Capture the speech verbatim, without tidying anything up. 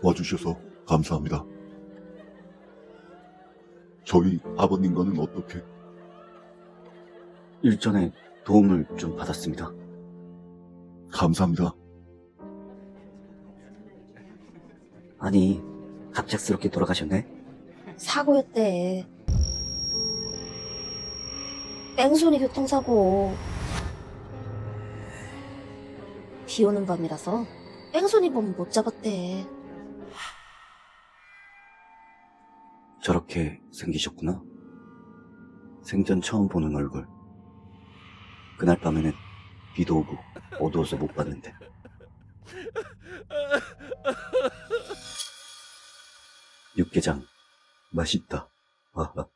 와주셔서 감사합니다. 저희 아버님과는 어떻게? 일전에 도움을 좀 받았습니다. 감사합니다. 아니, 갑작스럽게 돌아가셨네? 사고였대. 뺑소니 교통사고. 비 오는 밤이라서 뺑소니 범 못 잡았대. 저렇게 생기셨구나. 생전 처음 보는 얼굴. 그날 밤에는 비도 오고 어두워서 못 봤는데. 육개장 맛있다. 하하.